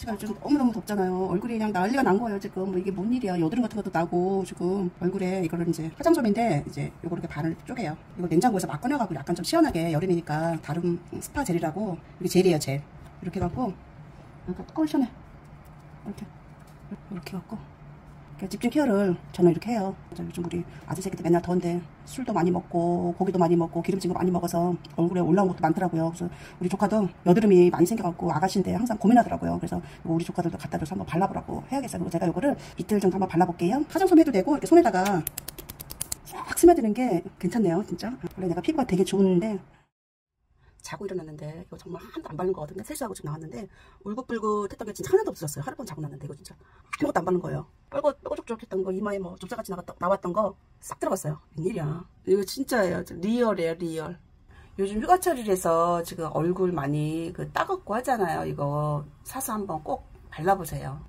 날씨가 요즘 너무너무 덥잖아요. 얼굴이 그냥 난리가 난 거예요 지금. 뭐 이게 뭔 일이야. 여드름 같은 것도 나고 지금 얼굴에. 이거를 이제 화장솜인데 이제 요거 이렇게 반을 쪼개요. 이거 냉장고에서 막 꺼내가고 약간 좀 시원하게, 여름이니까 다른 스파 젤이라고. 이게 젤이에요 젤. 이렇게 해갖고 약간 시원해. 이렇게 해갖고 집중 케어를 저는 이렇게 해요. 요즘 우리 아들 새끼들 맨날 더운데 술도 많이 먹고 고기도 많이 먹고 기름진 거 많이 먹어서 얼굴에 올라온 것도 많더라고요. 그래서 우리 조카도 여드름이 많이 생겨갖고 아가씨인데 항상 고민하더라고요. 그래서 우리 조카들도 갖다 줘서 한번 발라보라고 해야겠어요. 그리고 제가 이거를 이틀 정도 한번 발라볼게요. 화장솜 해도 되고 이렇게 손에다가 싹 스며드는 게 괜찮네요 진짜. 원래 내가 피부가 되게 좋은데 자고 일어났는데 이거 정말 하나도 안 바른 거거든요. 세수하고 지금 나왔는데 울긋불긋했던 게 진짜 하나도 없었어요. 하루 종일 자고 났는데 이거 진짜 아무것도 안 바른 거예요. 뻘겋적적했던 거, 이마에 뭐 점자같이 나왔던 거 싹 들어갔어요. 웬일이야. 이거 진짜예요. 리얼이에요 리얼. 요즘 휴가철이라서 지금 얼굴 많이 따갑고 하잖아요. 이거 사서 한번 꼭 발라보세요.